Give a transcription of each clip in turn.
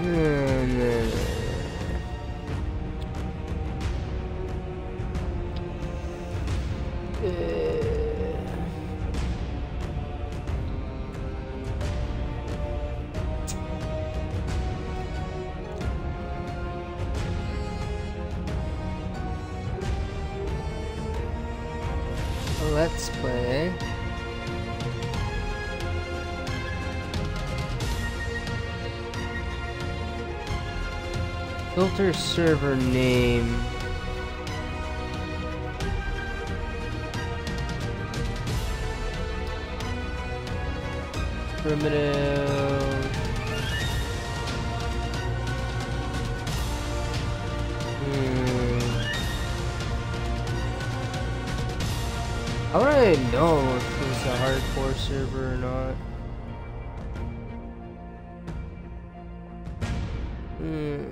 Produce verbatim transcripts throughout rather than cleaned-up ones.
Let's play. Filter server name. Primitive. Hmm. I don't really know if it's a hardcore server or not. Hmm.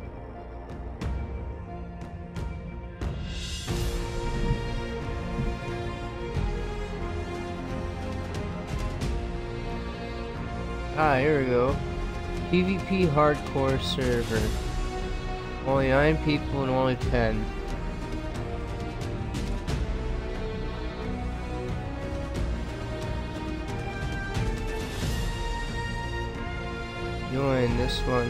Ah, here we go. PvP hardcore server. Only nine people and only ten. Join this one.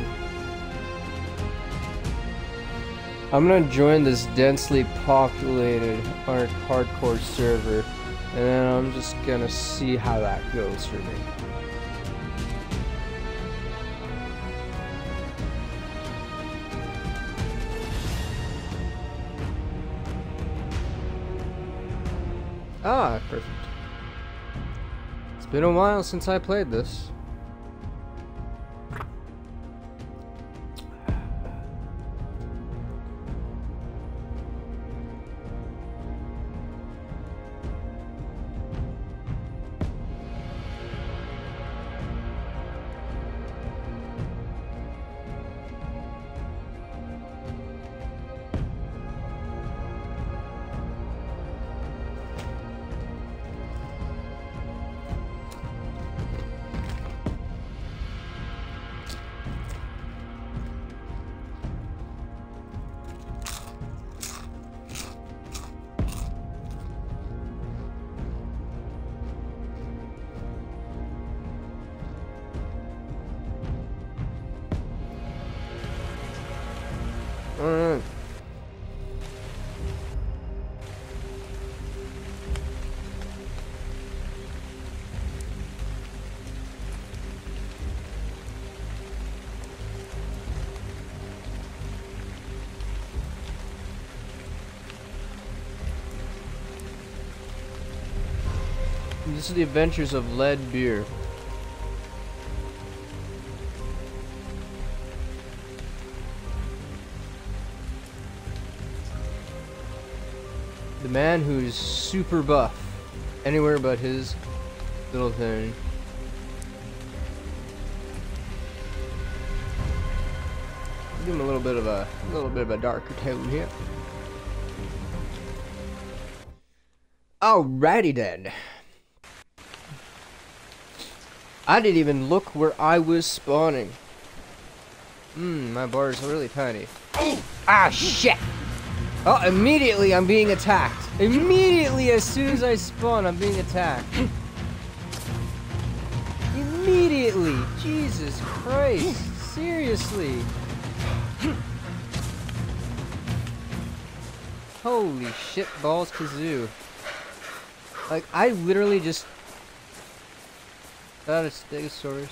I'm gonna join this densely populated hard hardcore server, and then I'm just gonna see how that goes for me. Ah, perfect. It's been a while since I played this. Alright. This is the Adventures of Lead Beer. The man who's super buff anywhere but his little thing. Give him a little bit of a, a little bit of a darker tone here. Alrighty then. I didn't even look where I was spawning. Mmm, my bar is really tiny. Ah, shit! Oh, immediately I'm being attacked. Immediately as soon as I spawn, I'm being attacked. Immediately! Jesus Christ! Seriously! Holy shit balls kazoo. Like, I literally just... That is Stegosaurus.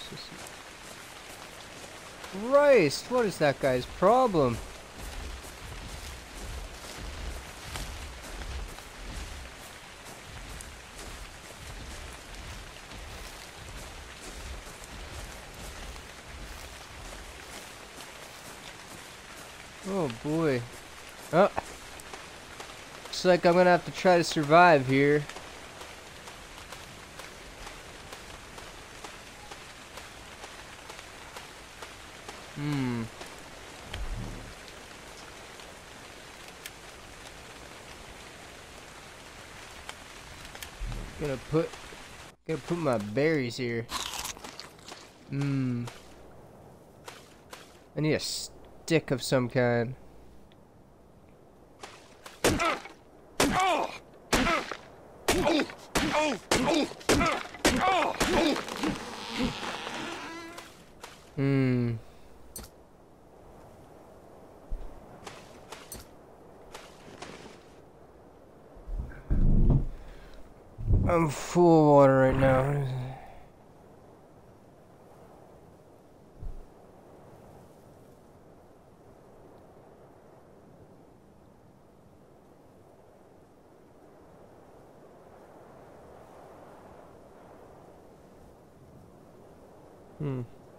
Christ, what is that guy's problem? Oh boy. Oh. Looks like I'm gonna have to try to survive here. Hmm. Gonna put gonna put my berries here. Hmm. I need a stick of some kind. Hmm. I'm full of water right now. Hmm.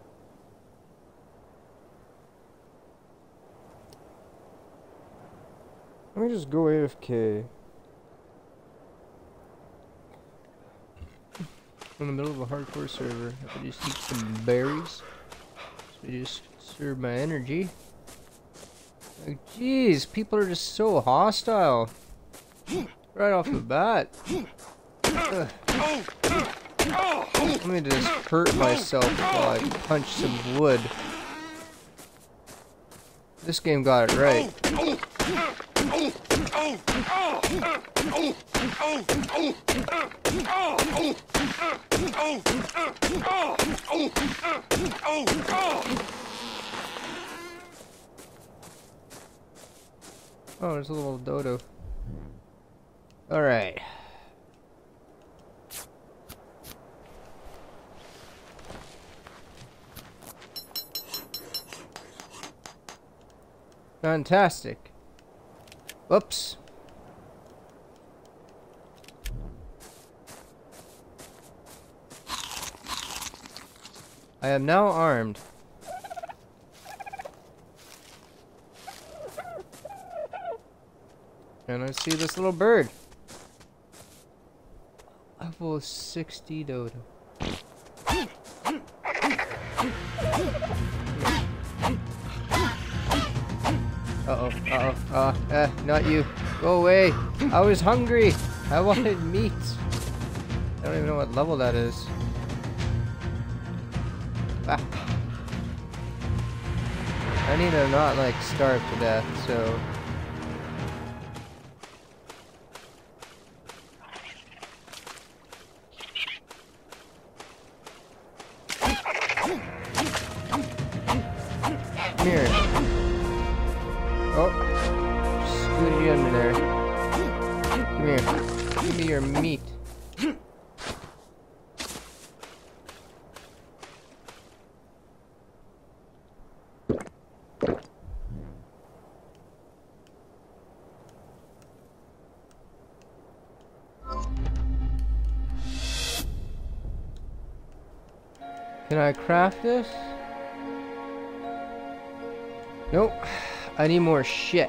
Let me just go A F K. In the middle of a hardcore server. I could just eat some berries. So we just conserve my energy. Like, jeez, people are just so hostile. Right off the bat. Ugh. Let me just hurt myself while I punch some wood. This game got it right. Oh, there's a little dodo. Alright. Fantastic. Whoops. I am now armed. And I see this little bird. Level sixty dodo. Uh-oh, uh-oh, uh, eh, not you. Go away. I was hungry. I wanted meat. I don't even know what level that is. Ah. I need to not, like, starve to death, so... Come here. Oh, scoot you under there. Come here. Give me your meat. Can I craft this? Nope. I need more shit.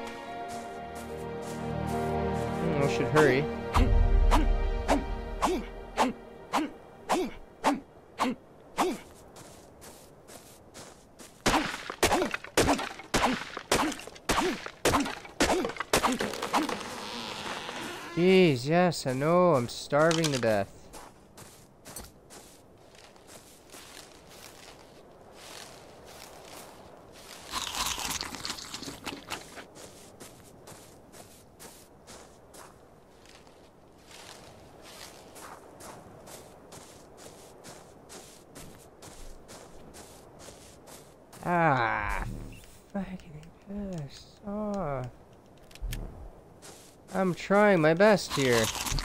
Mm, I should hurry. Jeez, yes, I know. I'm starving to death. Ah, fucking piss off. I'm trying my best here.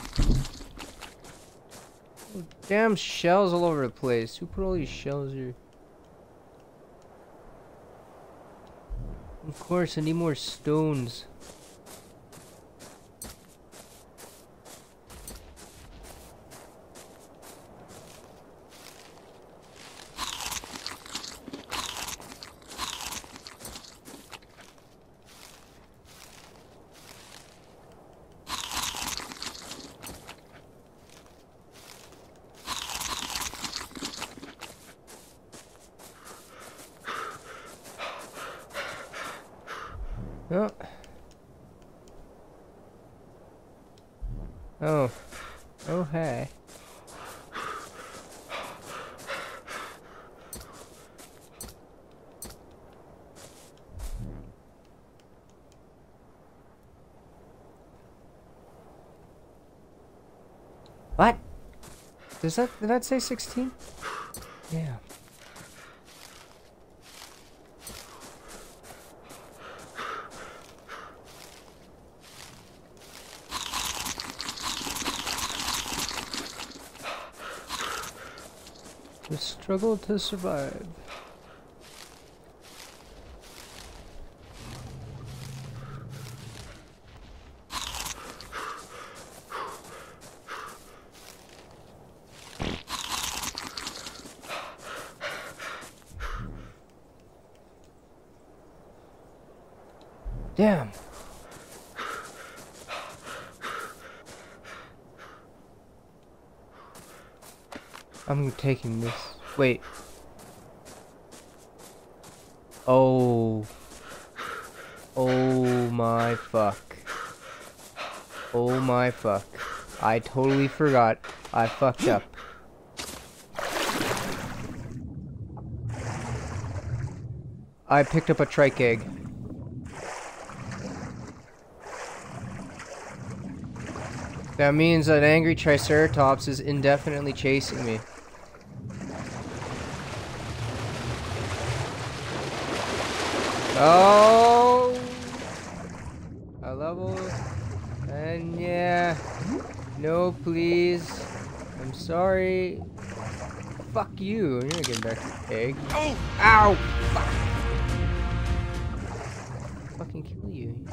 Oh, damn shells all over the place. Who put all these shells here? Of course, I need more stones. Oh. Oh. Oh, hey. Does that, did that say sixteen? Yeah. The struggle to survive. Damn. I'm taking this. Wait. Oh. Oh my fuck. Oh my fuck. I totally forgot. I fucked up. I picked up a trike egg. That means an angry Triceratops is indefinitely chasing me. Oh! A level. And yeah. No, please. I'm sorry. Fuck you. You're not getting back to the egg. Oh! Ow! Fuck! I'll fucking kill you.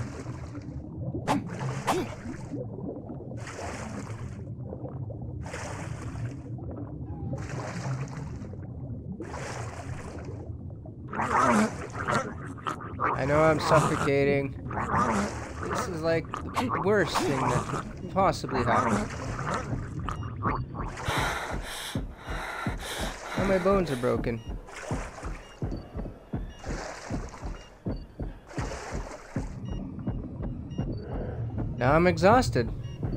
I know I'm suffocating. This is like the worst thing that could possibly happen. Now my bones are broken. Now I'm exhausted.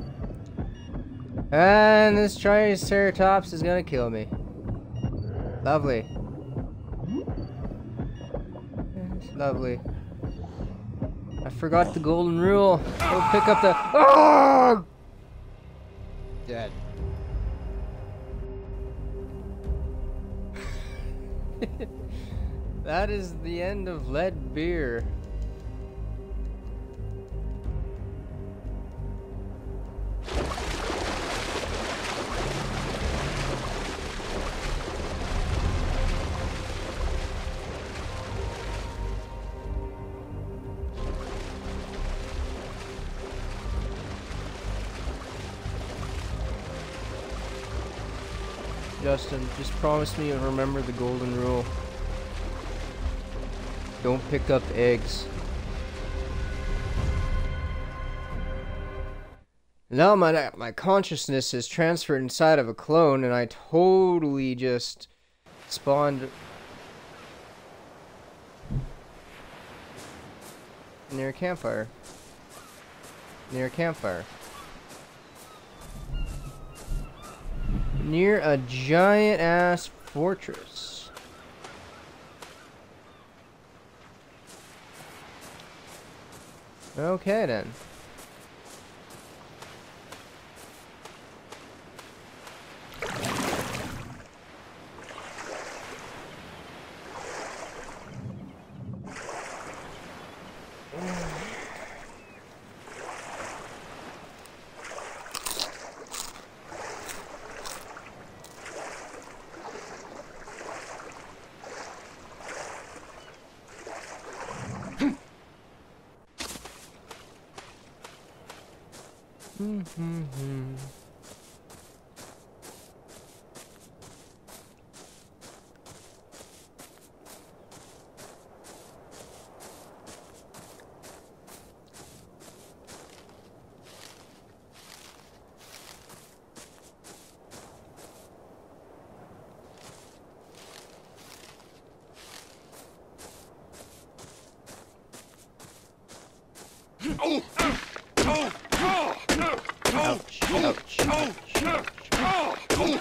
And this Triceratops is gonna kill me. Lovely. It's lovely. I forgot the golden rule. Go pick up the. Oh! Dead. That is the end of lead beer. Justin, just promise me you'll remember the golden rule. Don't pick up eggs. Now my my consciousness is transferred inside of a clone, and I totally just spawned near a campfire. Near a campfire. Near a giant ass fortress. Okay then. Mm-hmm. Oh! Oh! Oh! Ouch, ouch, ouch, ouch.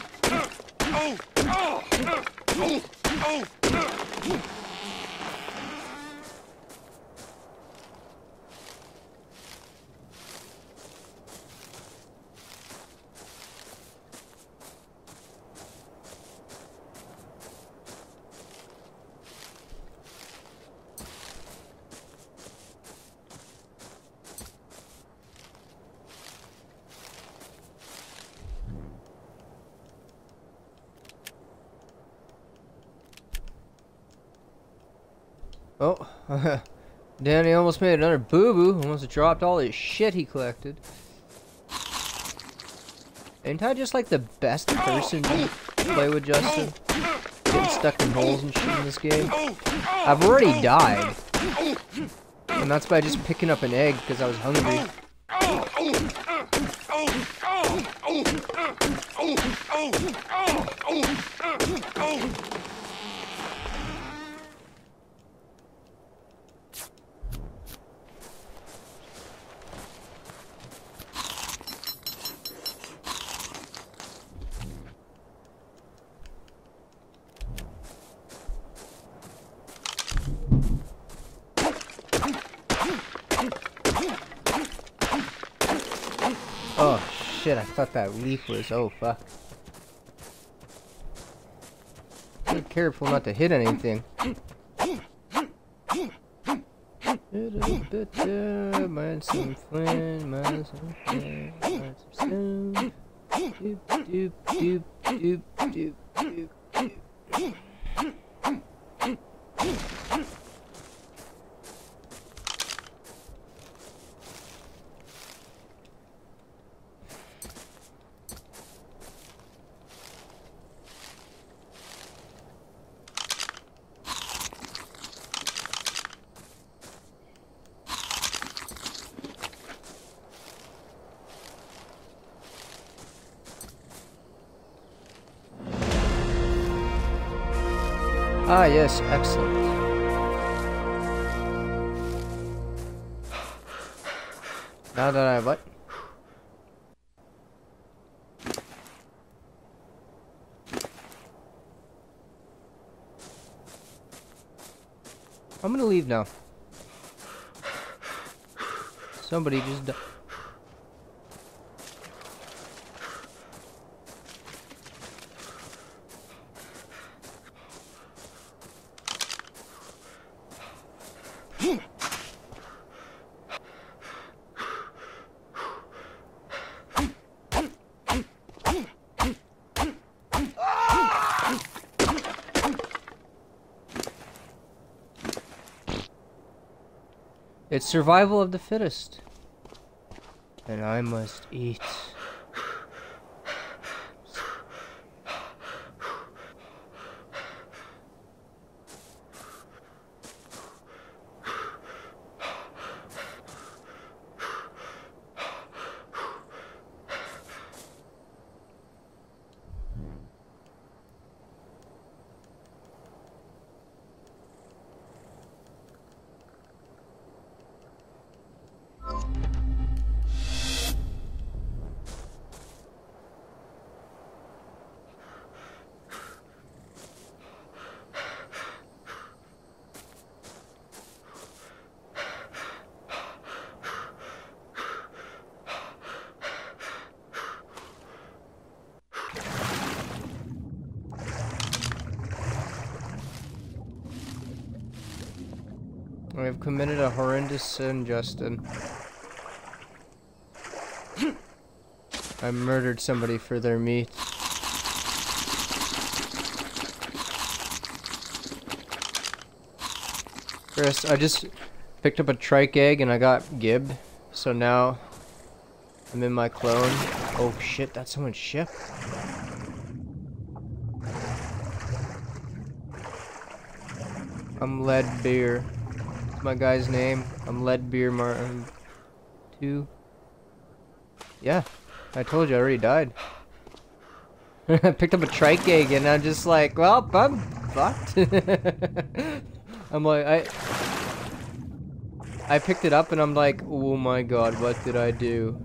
Oh, Danny almost made another boo-boo. Almost dropped all his shit he collected. Ain't I just like the best person to play with, Justin? Getting stuck in holes and shit in this game. I've already died. And that's by just picking up an egg because I was hungry. Oh shit, I thought that leaf was, oh fuck. Be careful not to hit anything. Mind some flint, mind some flint, mind some stone. Doop, doop, doop, doop, doop, doop, doop. Ah, yes, excellent. Now that I what? I'm gonna leave now. Somebody just died. It's survival of the fittest. And I must eat. I have committed a horrendous sin, Justin. I murdered somebody for their meat. Chris, I just picked up a trike egg and I got gibbed. So now I'm in my clone. Oh shit, that's someone's ship. I'm Lead Beer. That's my guy's name. I'm Lead Beer Martin two. Yeah, I told you I already died. I picked up a trike egg and I'm just like, well, I'm fucked. I'm like, I I picked it up and I'm like, oh my god, what did I do?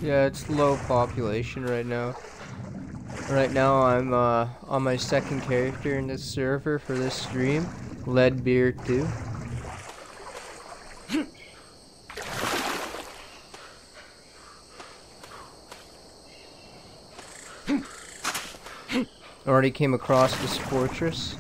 Yeah, it's low population right now. Right now I'm uh, on my second character in this server for this stream, Leadbeard two. Already came across this fortress.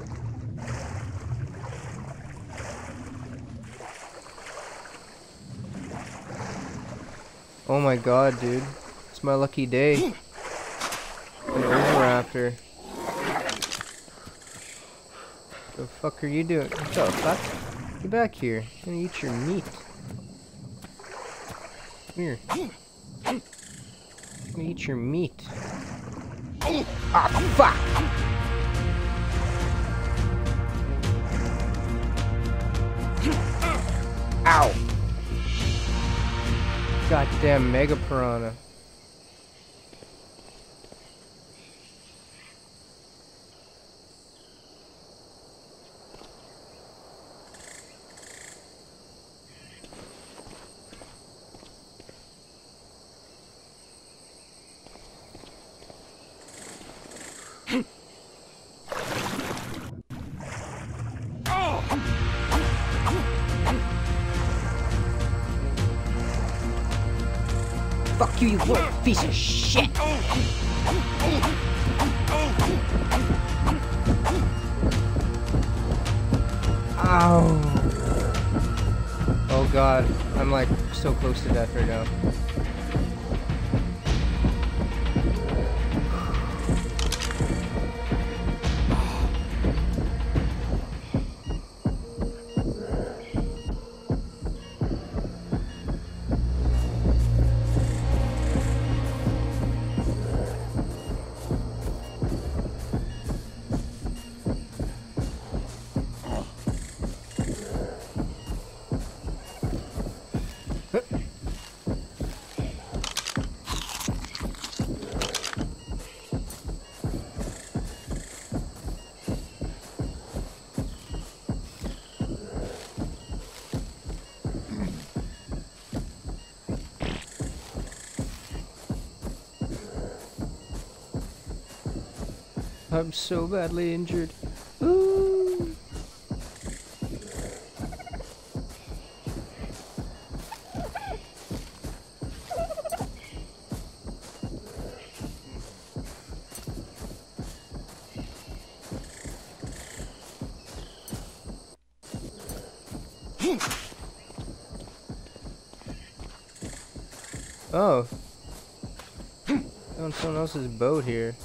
Oh my god, dude. It's my lucky day. An Oviraptor. The fuck are you doing? What the fuck? Get back here. I'm gonna eat your meat. Come here. I'm gonna eat your meat. Ah, fuck! Ow! Goddamn mega piranha. Fuck you, you little piece of shit! Ow! Oh god, I'm like so close to death right now. I'm so badly injured. Ooh. Oh. Found someone else's boat here.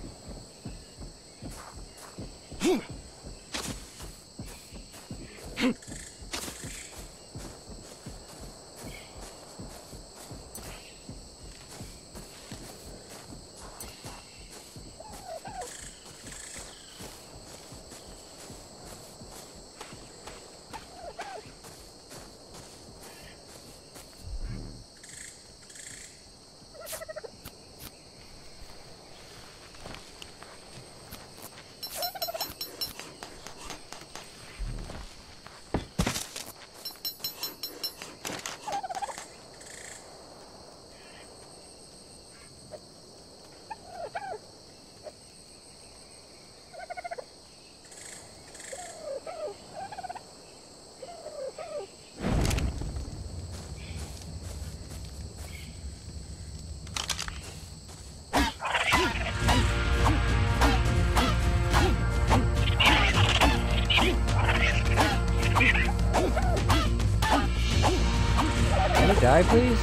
Die, please?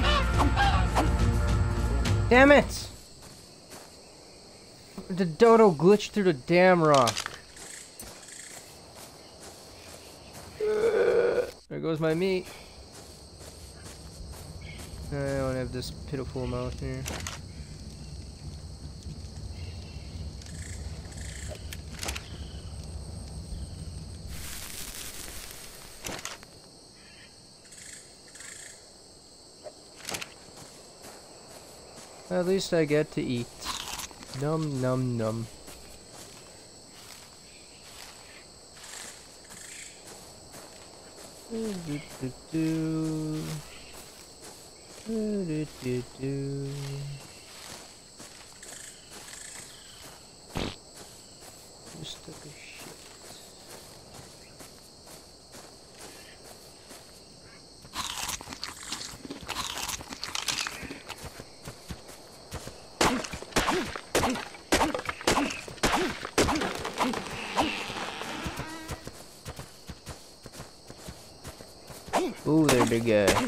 Damn it! The dodo glitched through the damn rock. There goes my meat. I don't have this pitiful mouth here. At least I get to eat. Num num num. Do, do, do. Do, do, do, do. Just took a shit. Ooh, there, big guy.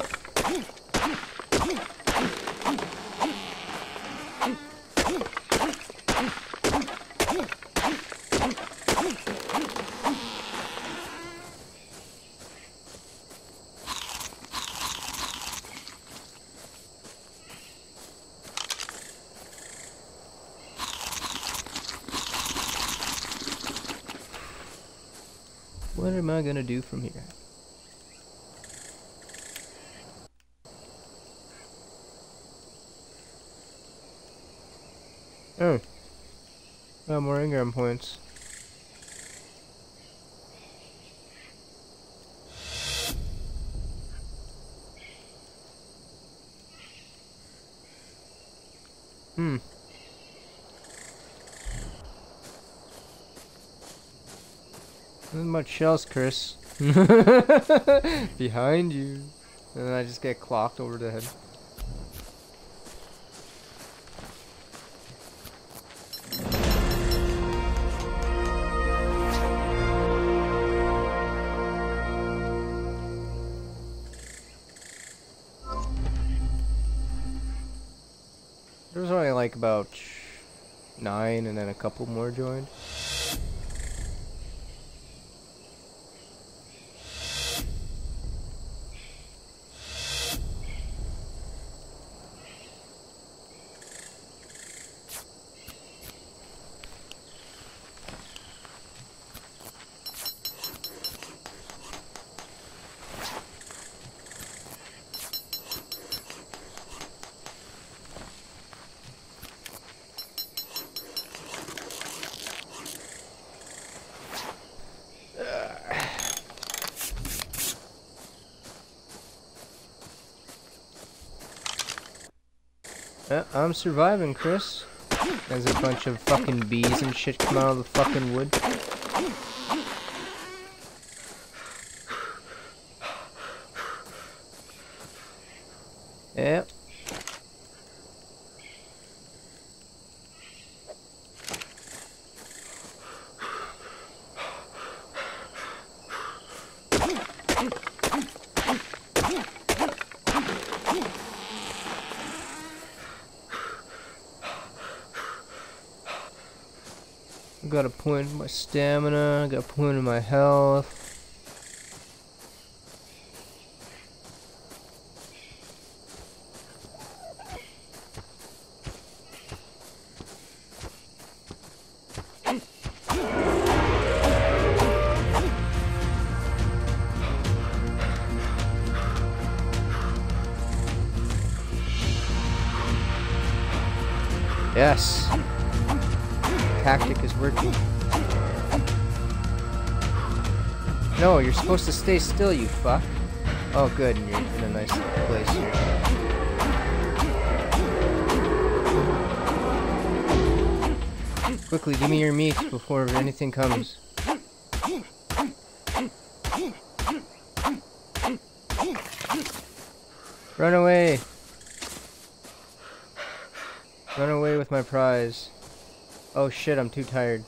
What am I gonna do from here? Oh. Got more engram points. Hmm. Not much else, Chris. Behind you. And then I just get clocked over the head. There was only like about nine and then a couple more joined. Yeah, I'm surviving, Chris. There's a bunch of fucking bees and shit come out of the fucking wood. Yep. Got a point in my stamina, got a point in my health. Yes. Tactic is working. No, you're supposed to stay still, you fuck. Oh good, and you're in a nice place here. Quickly, give me your meat before anything comes. Run away! Run away with my prize. Oh shit, I'm too tired.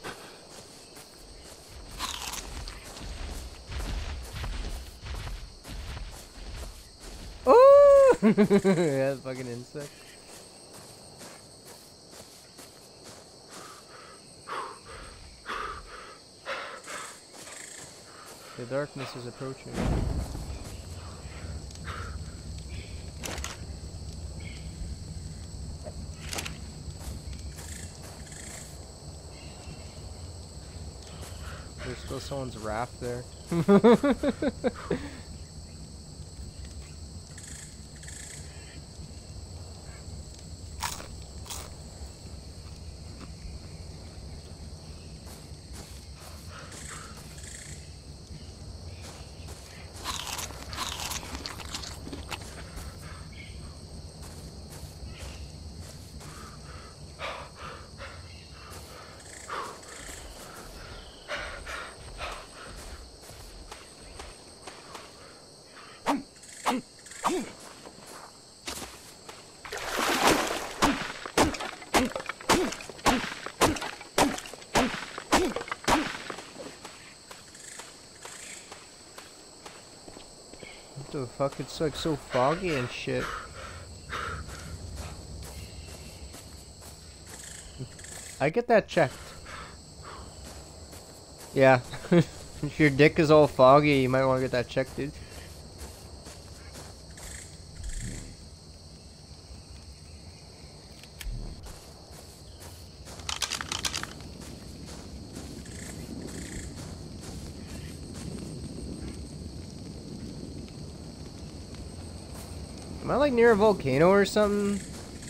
Oh! Yeah, fucking insect. The darkness is approaching. There's still someone's raft there. What the fuck? It's like so foggy and shit. I get that checked. Yeah. If your dick is all foggy, you might want to get that checked, dude. Am I like near a volcano or something?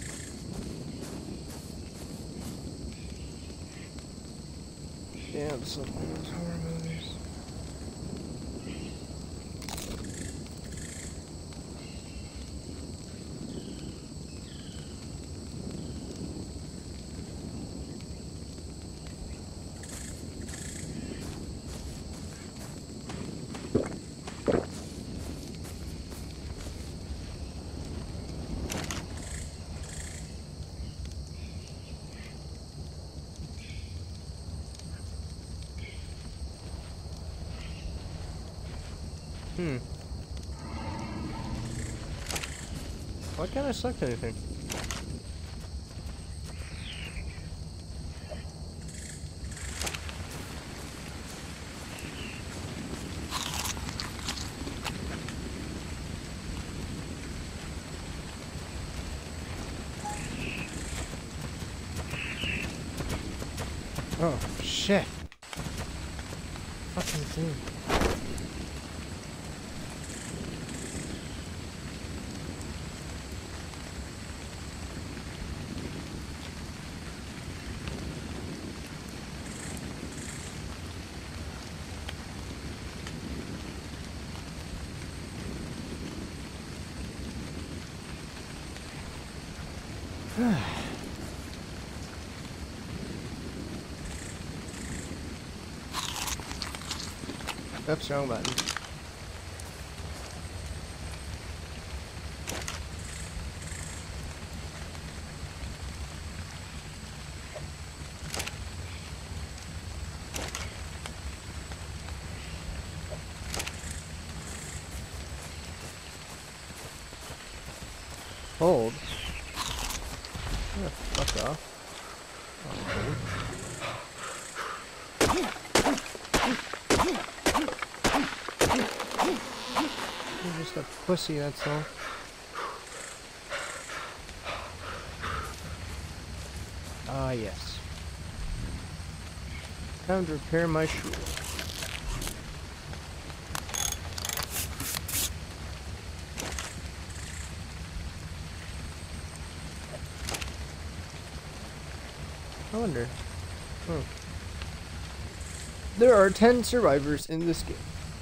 Damn, some of those horror movies. Hmm. Why can't I select anything? Oh, shit. Fucking thing. Oops, wrong button. Hold. Yeah, fuck off. Oh, you're just a pussy, that's all. Ah, yes. Time to repair my shoe. I wonder. Oh. There are ten survivors in this game.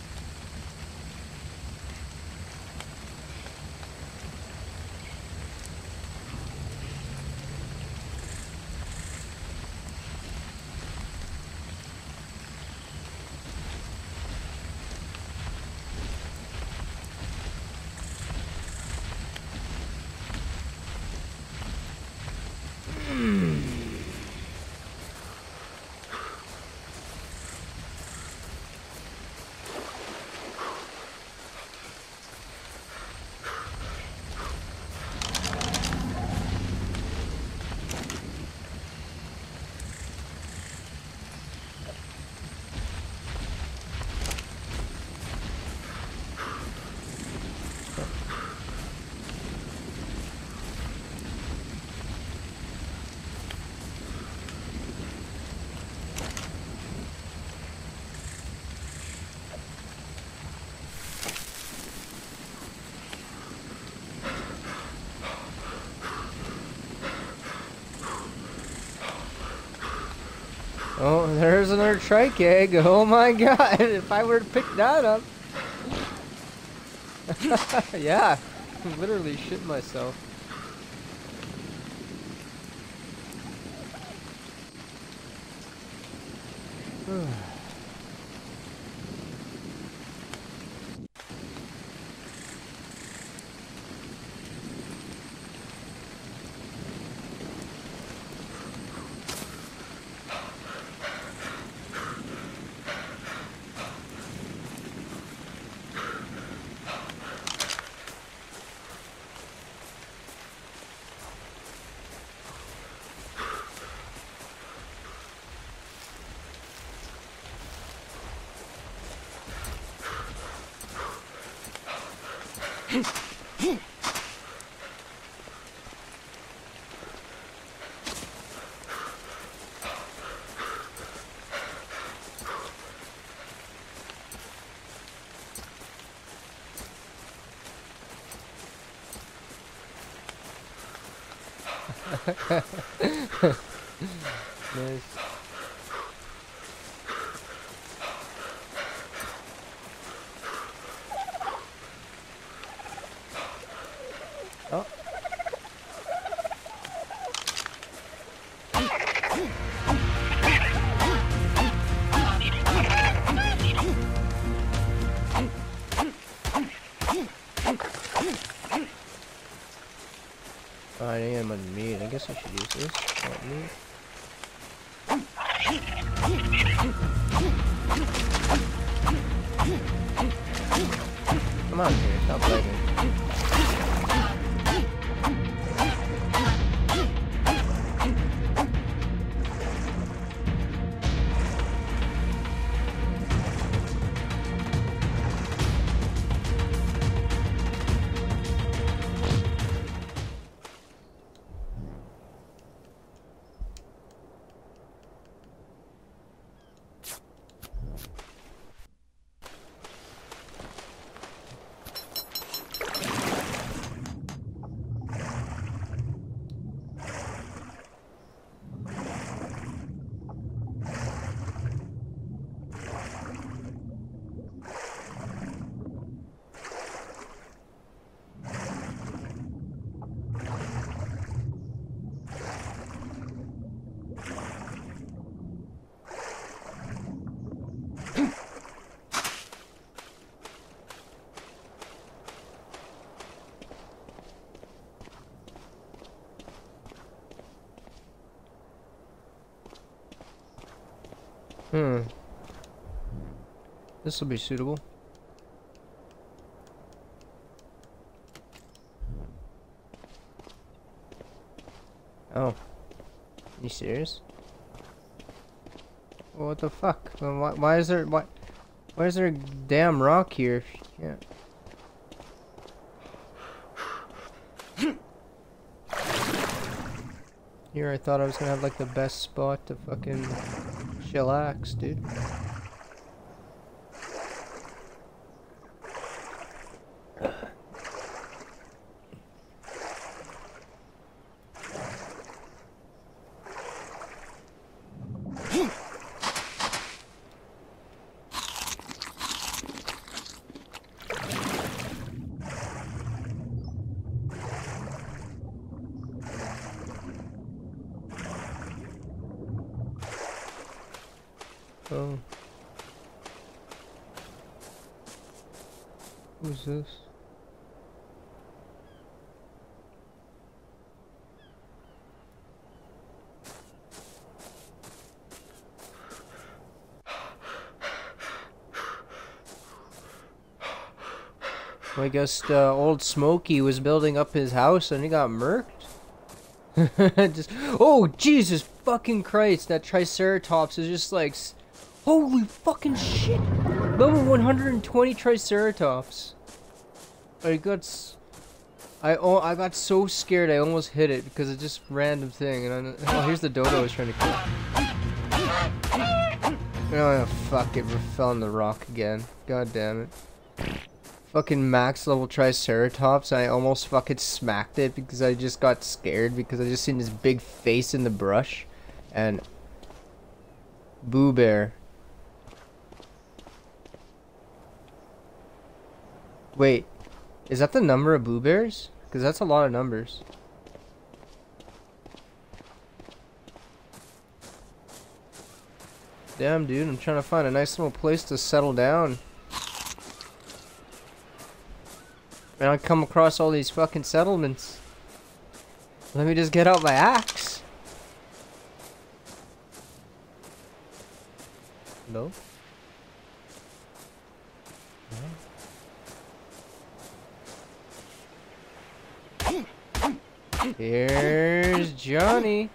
Oh, there's another trike egg. Oh my god, if I were to pick that up. Yeah, I'm literally shitting myself. Nice. Oh. Oh, I didn't get much meat. I guess I should use this. Want meat? Come on, here, stop begging. Hmm. This will be suitable. Oh. You serious? Well, what the fuck? Well, why, why is there why why is there a damn rock here? Yeah. Here I thought I was gonna have like the best spot to fucking chillax, dude. Oh. Who's this? Well, I guess uh, old Smokey was building up his house and he got murked. Just, oh, Jesus fucking Christ, that Triceratops is just like... Holy fucking shit! Level one hundred twenty Triceratops. I got, s I oh, I got so scared I almost hit it because it's just random thing. And I, oh, here's the dodo I was trying to kill. Oh fuck! It fell on the rock again. God damn it! Fucking max level Triceratops. I almost fucking smacked it because I just got scared because I just seen this big face in the brush, and Boo Bear. Wait, is that the number of Boo Bears? Because that's a lot of numbers. Damn, dude, I'm trying to find a nice little place to settle down. And I come across all these fucking settlements. Let me just get out my axe. No? Here's Johnny.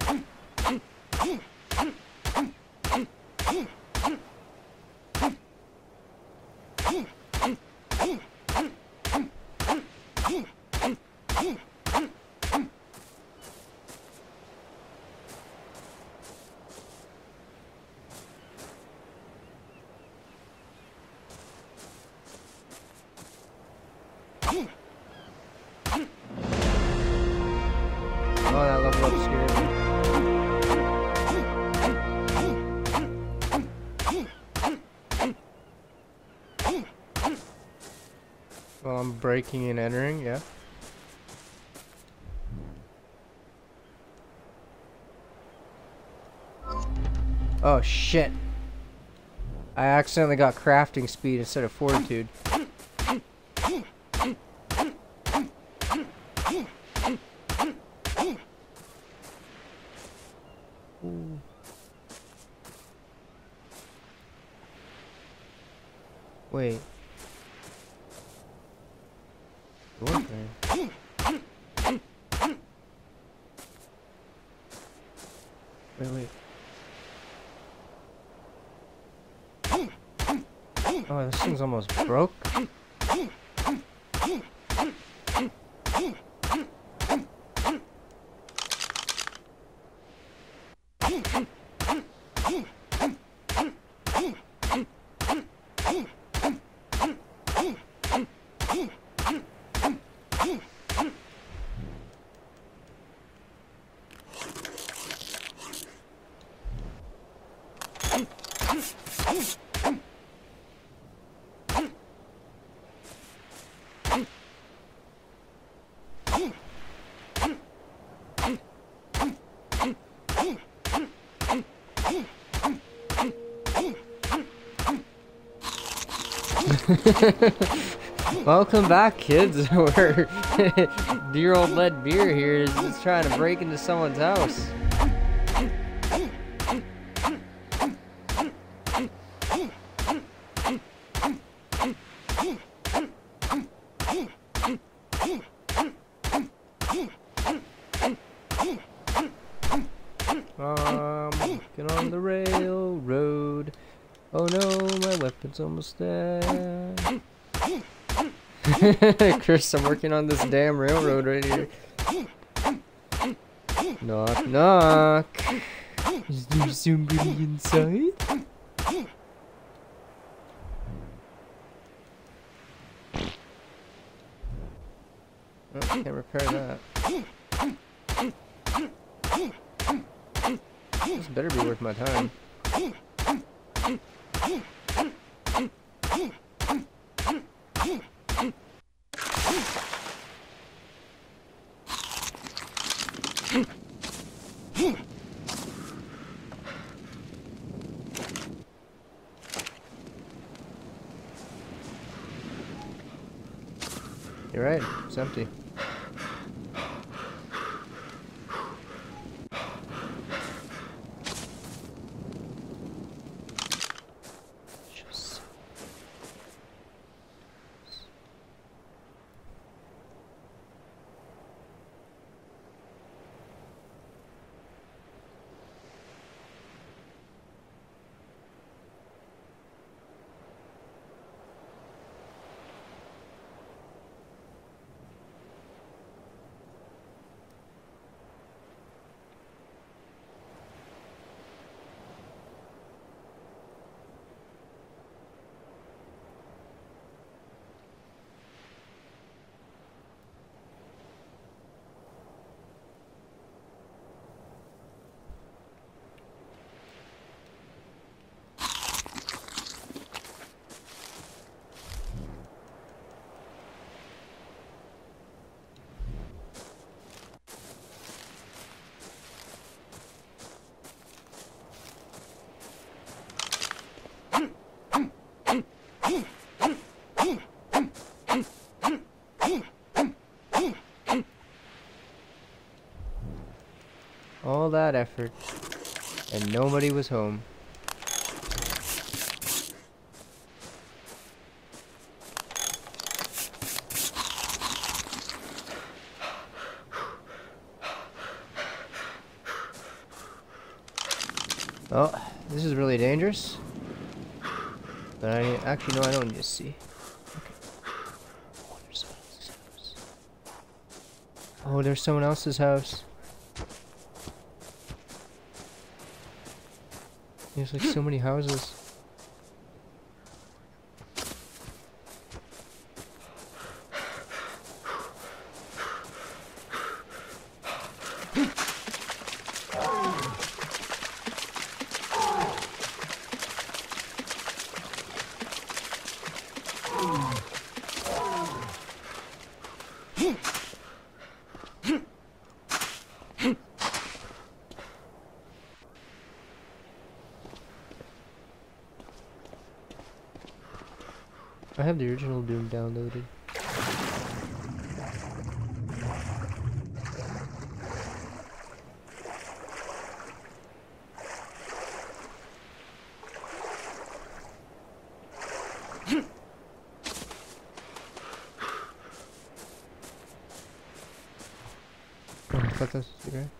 Well, I'm breaking and entering, yeah. Oh shit. I accidentally got crafting speed instead of fortitude. Ooh. Wait. What, man? Wait, wait. Oh, this thing's almost broke. Welcome back, kids. We're dear old lead beer here is just trying to break into someone's house. Um, get on the railroad. Oh no, my weapon's almost dead. Chris, I'm working on this damn railroad right here. Knock, knock. Is there somebody inside? Oh, can't repair that. This better be worth my time. You're right, it's empty. All that effort, and nobody was home. Oh, this is really dangerous. But I actually no, I don't need to see. Okay. Oh, there's someone else's house. There's like so many houses. I have the original Doom downloaded. Oh, I thought this was okay.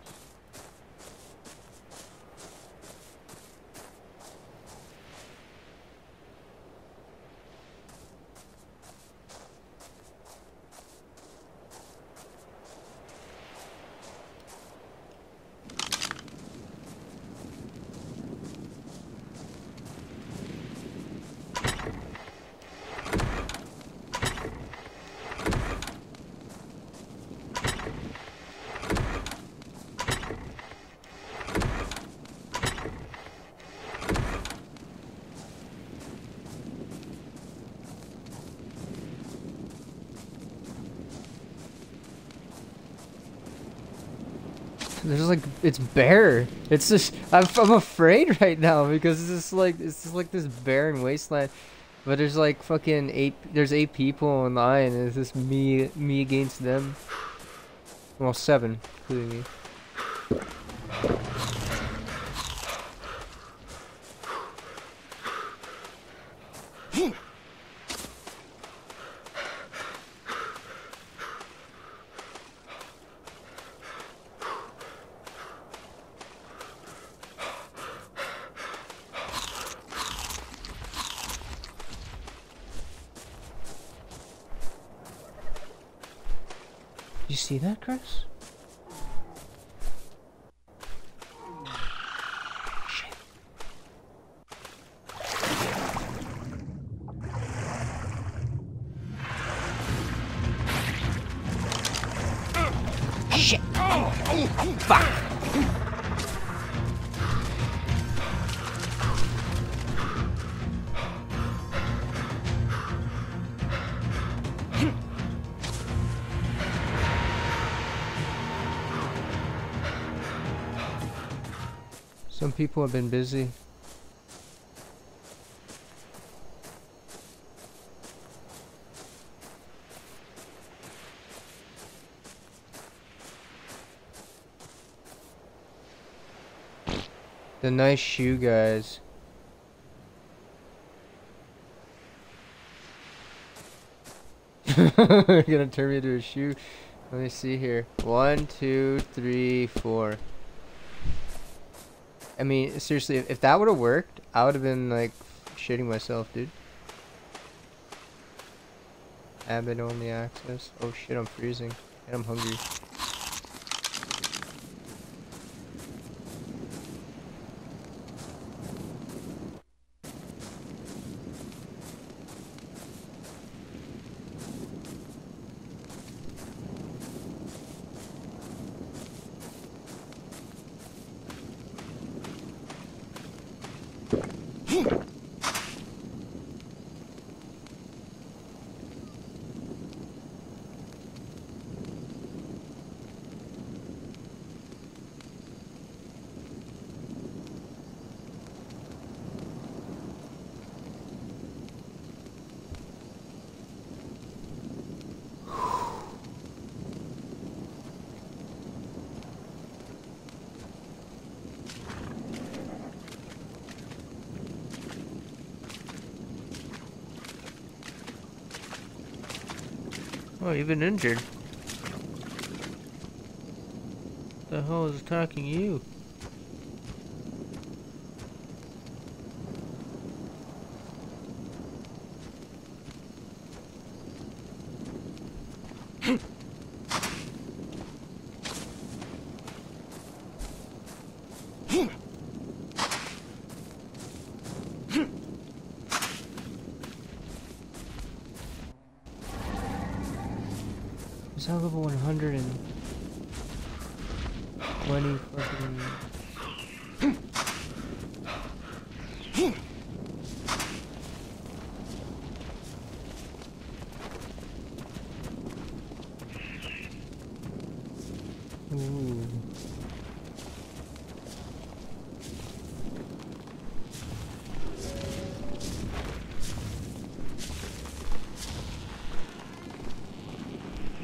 There's like, it's bare. It's just, I'm, I'm afraid right now because it's just like, it's just like this barren wasteland. But there's like fucking eight, there's eight people online and it's just me, me against them. Well, seven, including me. You see that, Chris? Shit. Shit. Oh, fuck. Some people have been busy. The nice shoe guys. You're gonna turn me into a shoe. Let me see here. One, two, three, four. I mean, seriously, if, if that would have worked, I would have been like shitting myself, dude. Abbott only access. Oh shit, I'm freezing. And I'm hungry. Oh, you've been injured. What the hell is attacking you? Is that level one hundred twenty fucking...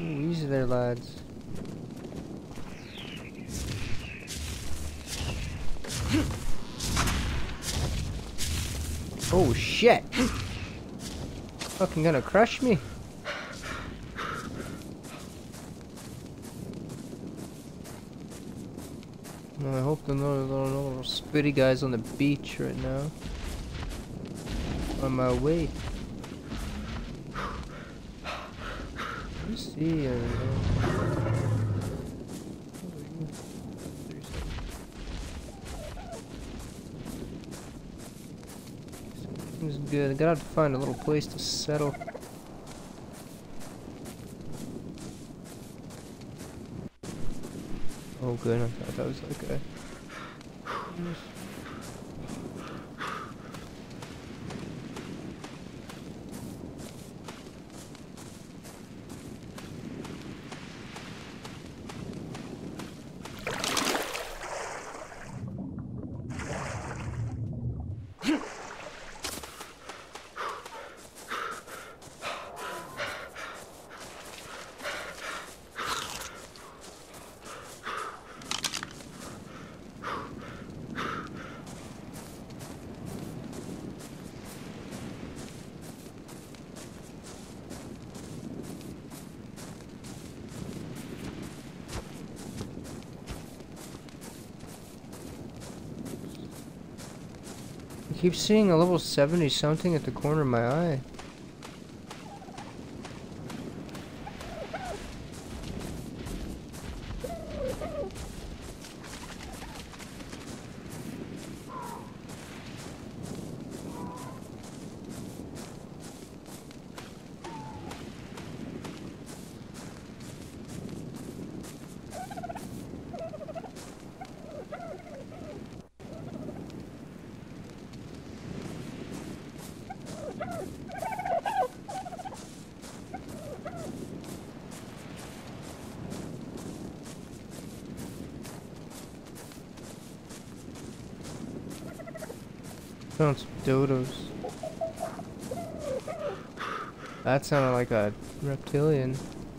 Ooh, easy there, lads. Oh shit! Fucking gonna crush me. No, I hope there are no little, little spitty guys on the beach right now. On my way. Let's see. Uh, Seems good. I gotta find a little place to settle. Oh, good. I thought that was like a. I keep seeing a level seventy something at the corner of my eye. Sounds dodos. That sounded like a reptilian.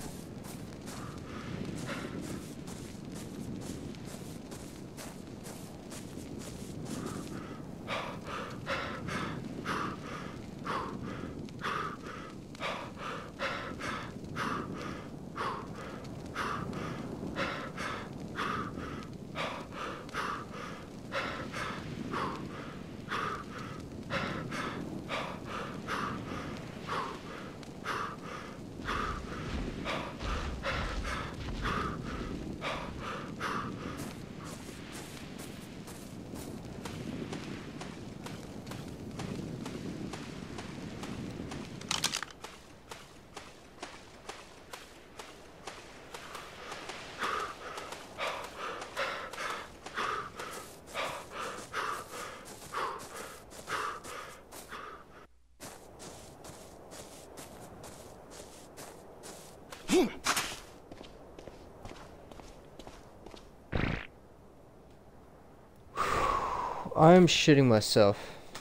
I'm shitting myself.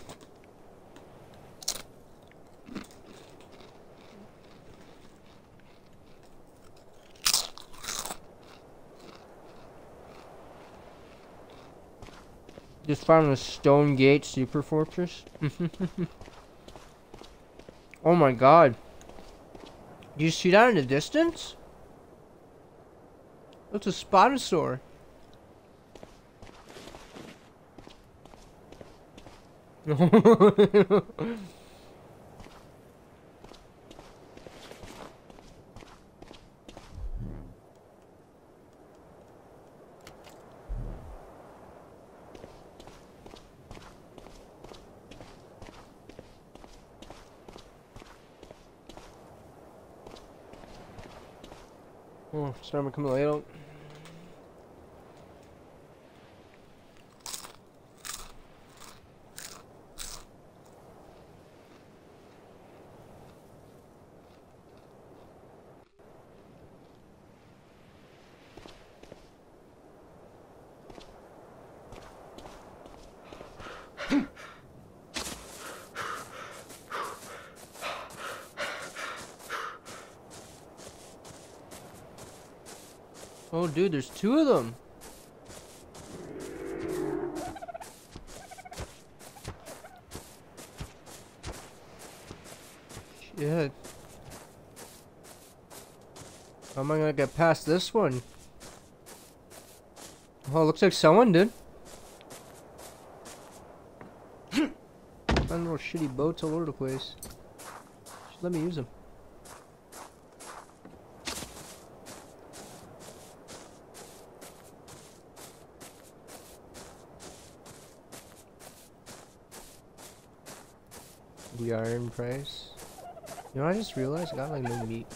Just found the Stone Gate Super Fortress. Oh my god. Do you see that in the distance? That's a Spinosaur. Oh, starting to become late out. Oh, dude, there's two of them. Shit. How am I gonna get past this one? Oh, looks like someone did. Find little shitty boats all over the place. Just let me use them. The iron price. You know, I just realized I got like no meat.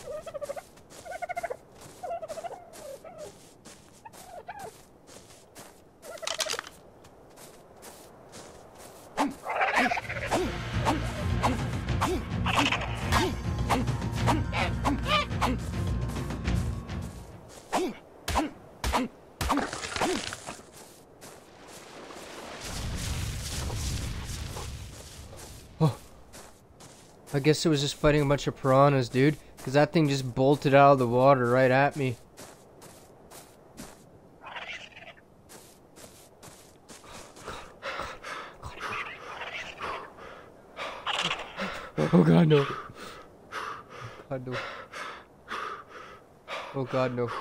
I guess it was just fighting a bunch of piranhas, dude. Because that thing just bolted out of the water right at me. Oh god, no. God, no. Oh god, no.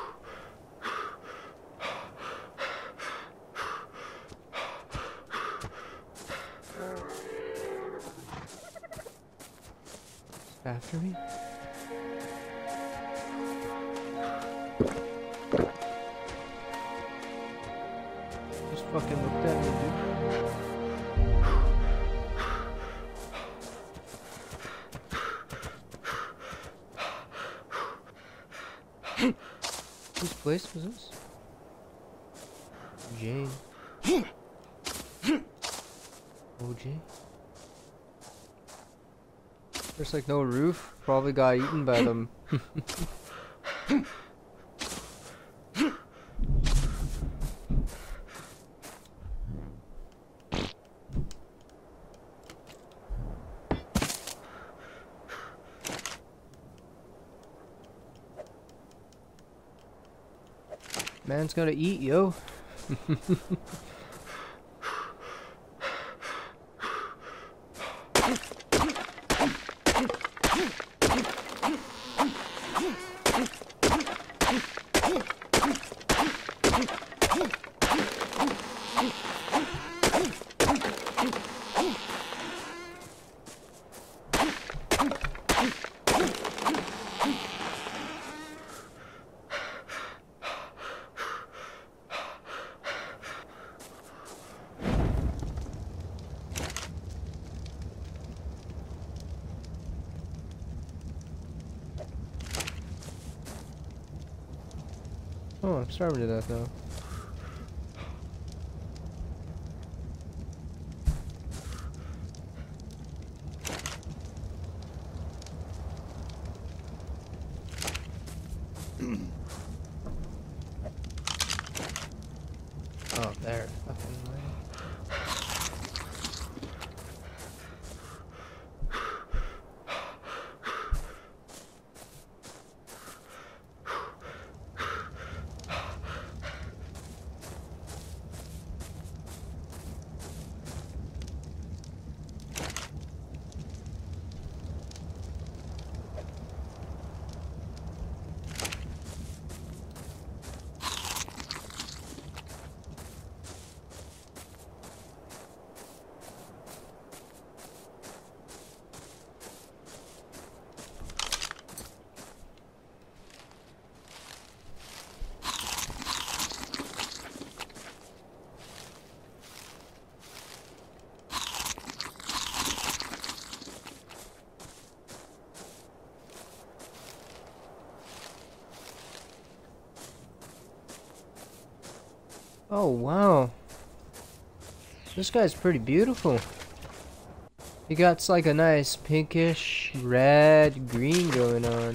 After me? Just fucking looked at me, dude. Whose place was this? Jane. O J? There's like no roof. Probably got eaten by them. Man's gotta eat, yo. Oh, I'm starving to death now. Oh, there. Fucking way. Oh, wow. This guy's pretty beautiful. He got like a nice pinkish, red, green going on.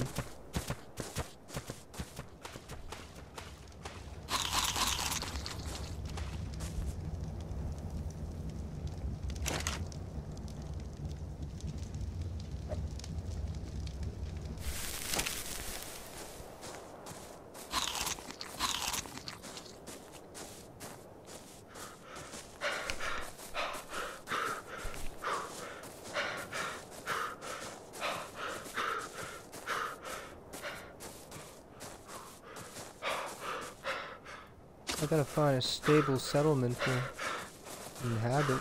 I gotta find a stable settlement to inhabit.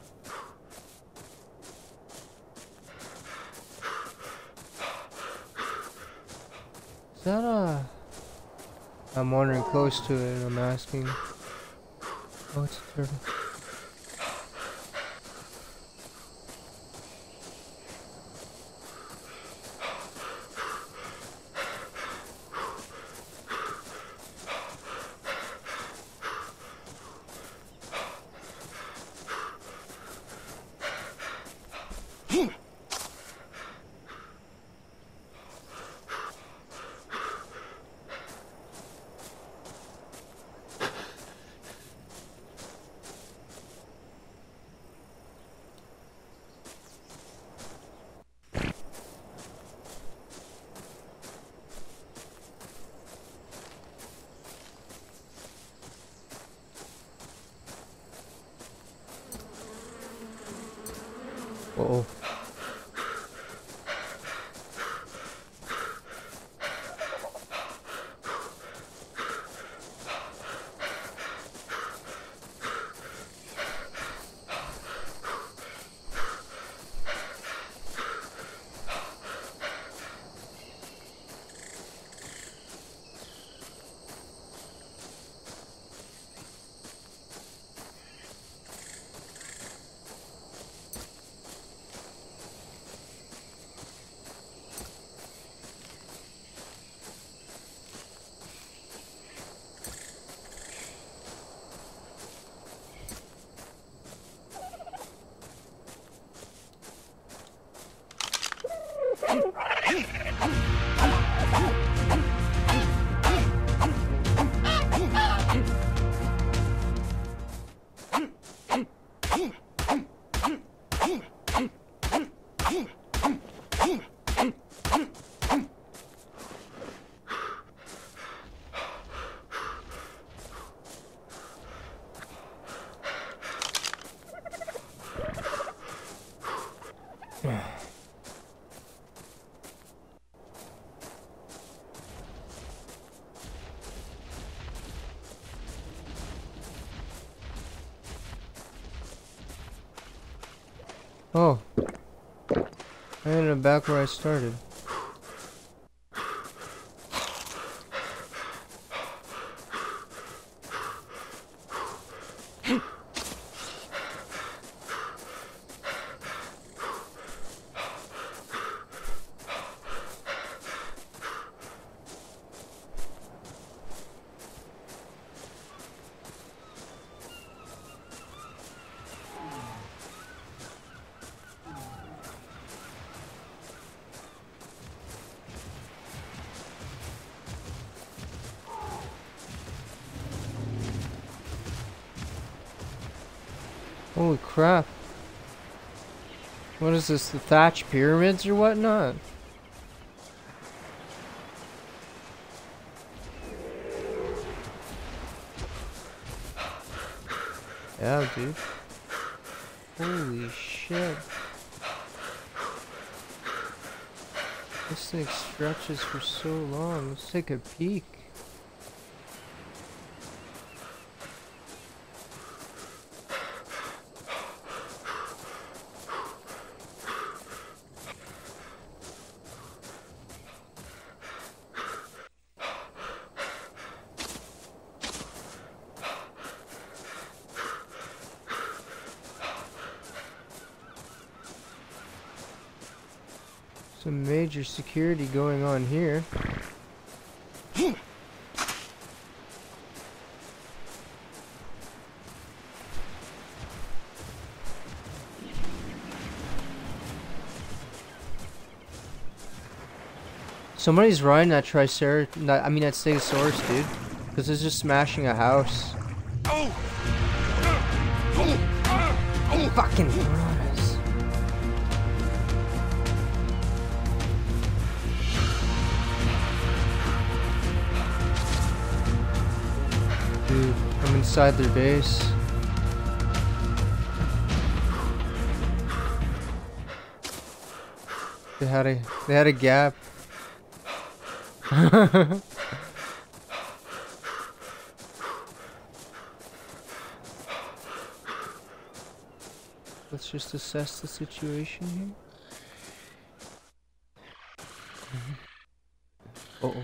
Is that a... I'm wandering close to it and I'm asking... Oh, it's a turtle. Uh-oh. Oh, I ended up back where I started. Holy crap. What is this, the thatch pyramids or whatnot? Yeah, dude. Holy shit. This thing stretches for so long. Let's take a peek. Some major security going on here. Somebody's riding that tricer, I mean that stegosaurus, dude. Because it's just smashing a house. Fucking piranhas. Dude, I'm inside their base. They had a they had a gap. Let's just assess the situation here. Uh oh.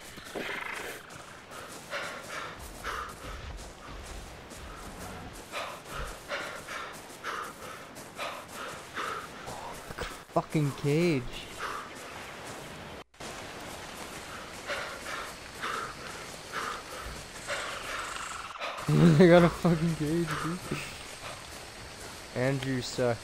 Fucking cage. I got a fucking cage, dude. Andrew sucks.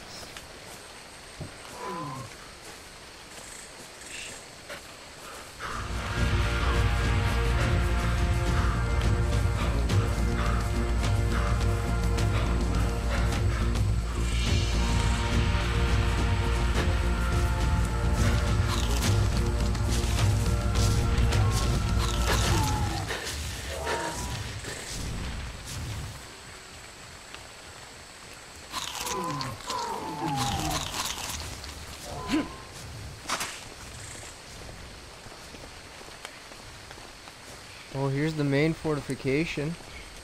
Oh, here's the main fortification.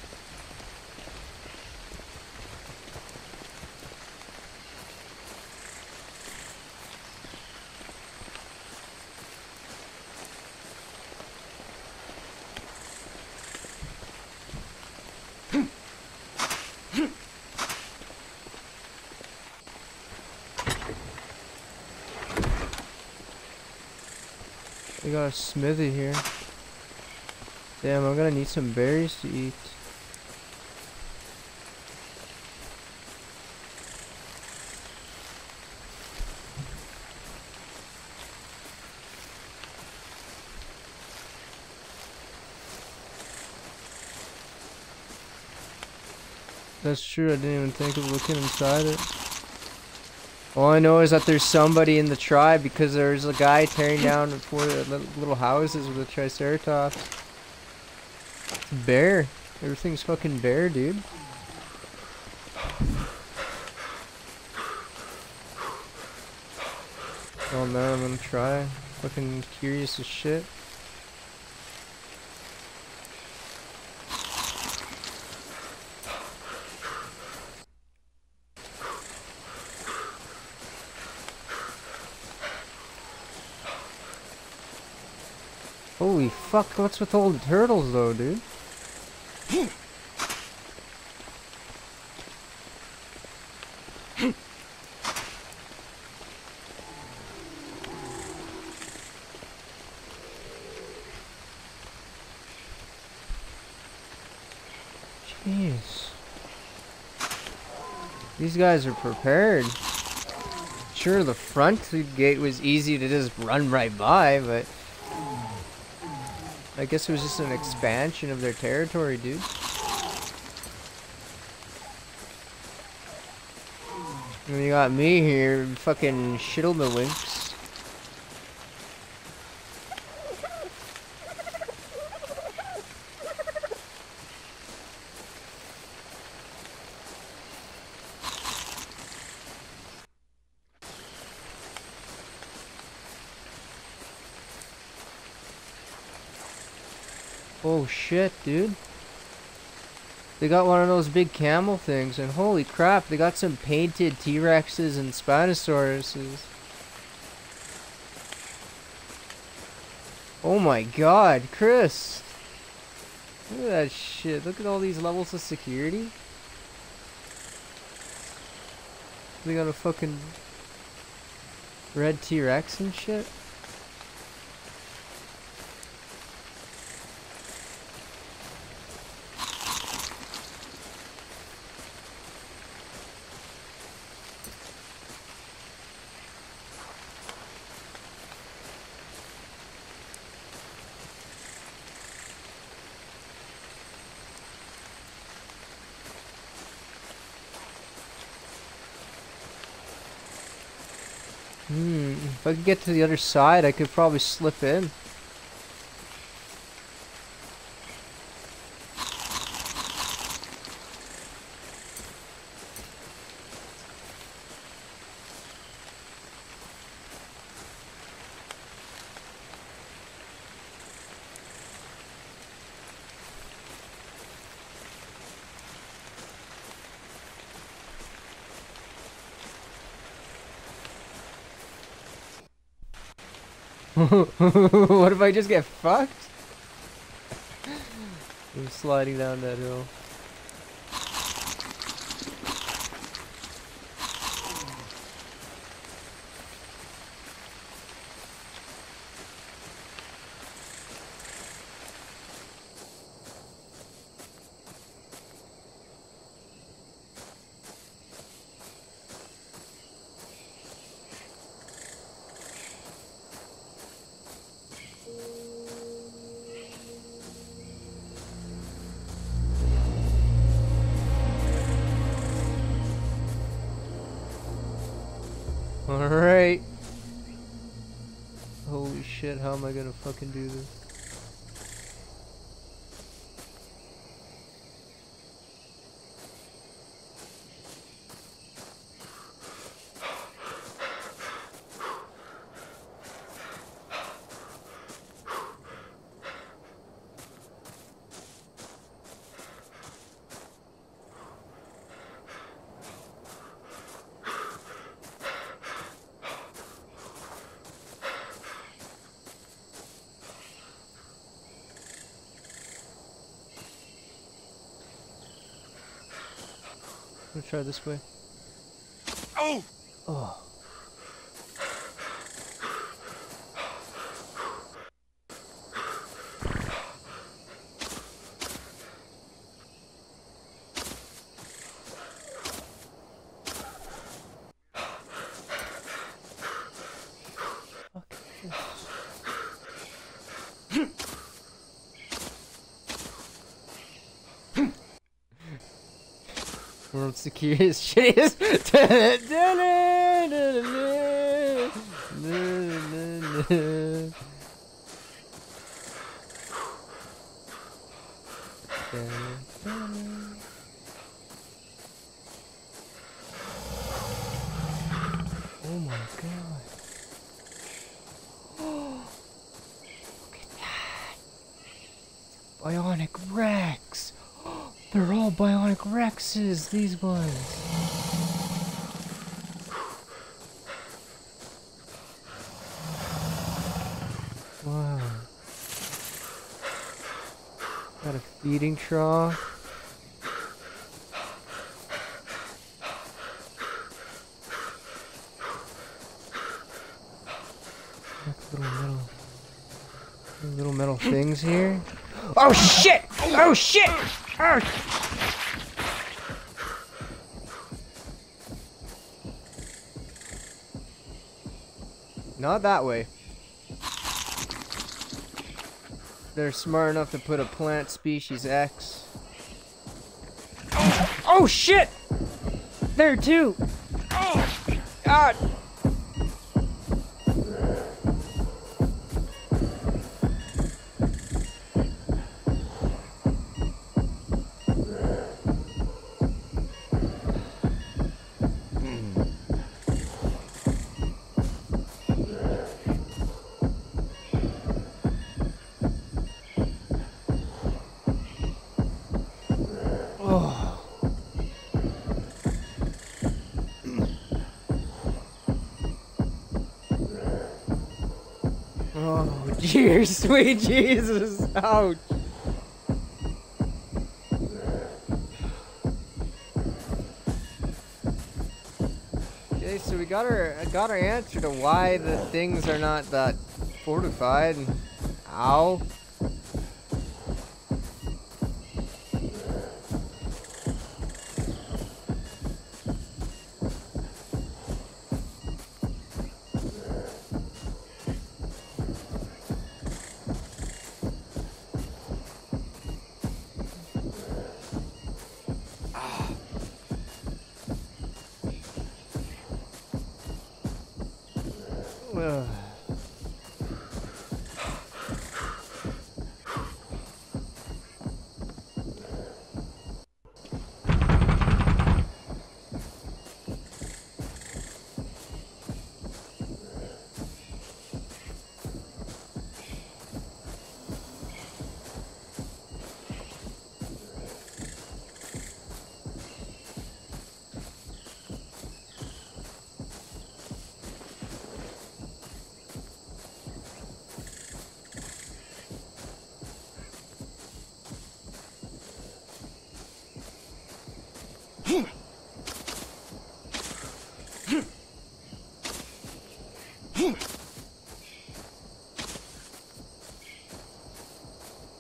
We got a smithy here. Damn, I'm gonna need some berries to eat. That's true, I didn't even think of looking inside it. All I know is that there's somebody in the tribe because there's a guy tearing down four little houses with a triceratops. It's bare. Everything's fucking bare, dude. Oh no, I'm gonna try. Fucking curious as shit. Holy fuck, what's with all the turtles though, dude? Jeez. These guys are prepared. Sure, the front gate was easy to just run right by, but I guess it was just an expansion of their territory, dude. And you got me here, fucking shiddle-my-winks. Oh shit, dude. They got one of those big camel things, and holy crap, they got some painted T-Rexes and Spinosauruses. Oh my god, Chris! Look at that shit. Look at all these levels of security. They got a fucking red T-Rex and shit. Hmm, if I could get to the other side, I could probably slip in. What if I just get fucked? I'm sliding down that hill. Alright. Holy shit, how am I gonna fucking do this? I'm gonna try this way. Oh! Oh. World's the curious shittiest. Oh my god. Look at that. Bionic Rex! They're all Bionic Rexes, these ones. Wow. Got a feeding trough. Look, little metal, little metal things here. Oh shit! Oh shit! Oh. Not that way. They're smart enough to put a plant species X. Oh, oh shit! There too! Oh! God! Oh, dear sweet Jesus! Ouch! Okay, so we got our got our answer to why the things are not that fortified. Ow!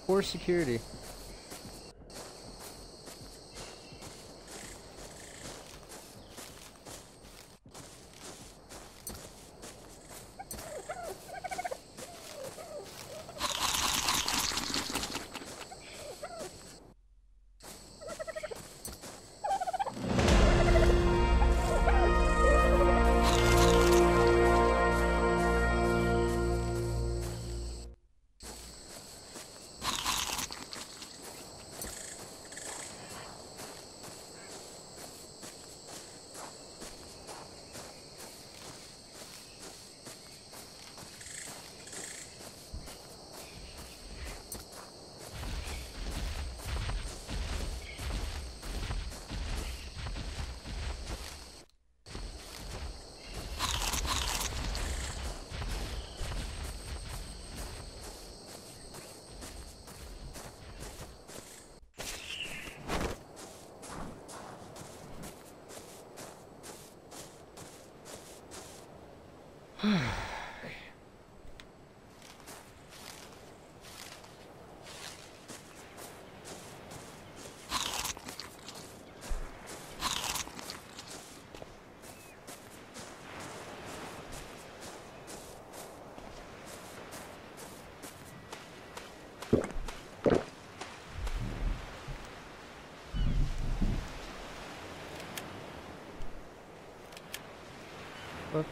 Poor security. Whoops.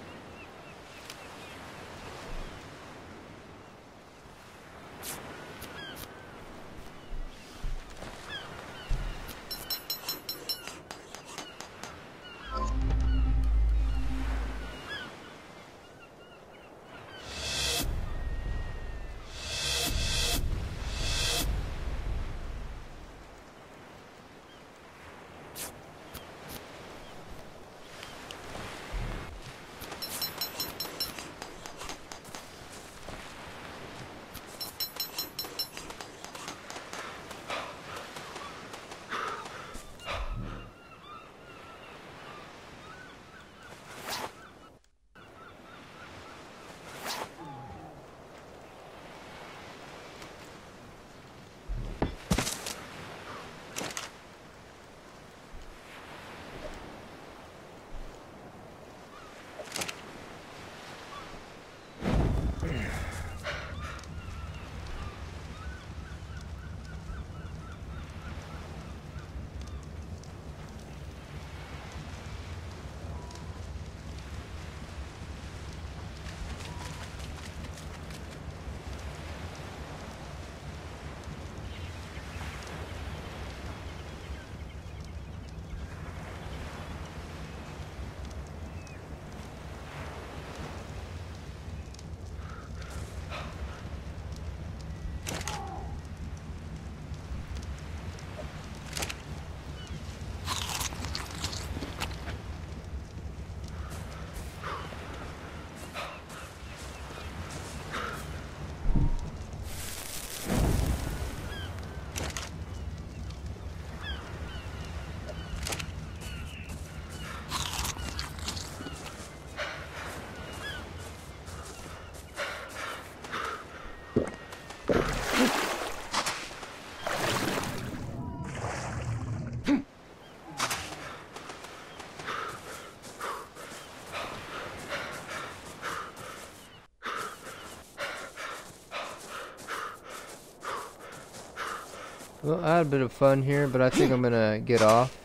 Well, I had a bit of fun here, but I think I'm gonna get off.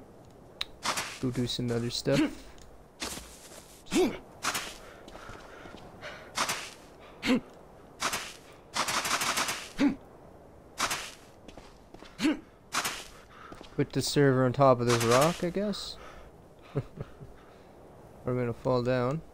Go do some other stuff. Put the server on top of this rock, I guess. We're gonna fall down.